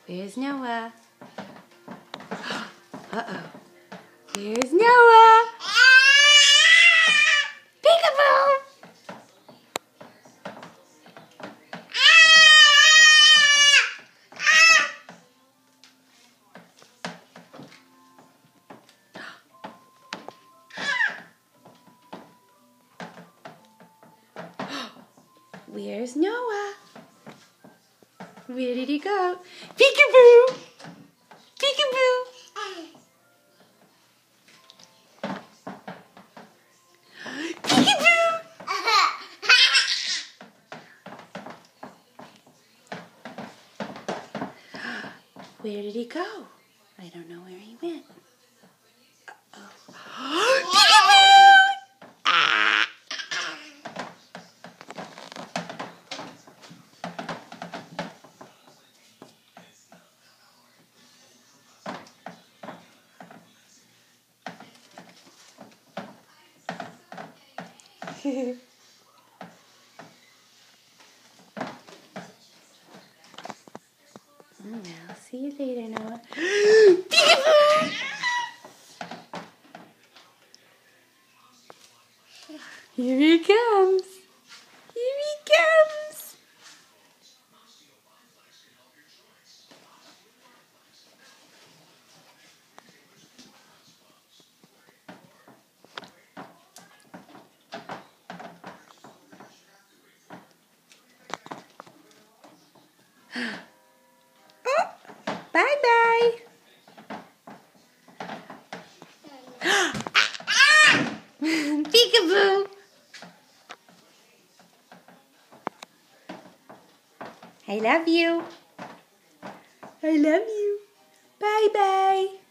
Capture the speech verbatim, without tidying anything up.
Where's Noah? Uh-oh. Where's Noah? Peekaboo! Where's Noah? Where did he go? Peekaboo! Peekaboo! Peekaboo! Where did he go? I don't know where he went. Uh-oh. Peekaboo! Ah! Well, see you later, Noah. Peekaboo! Here he comes. Here he comes. Oh, bye-bye. Peekaboo. I love you. I love you. Bye-bye.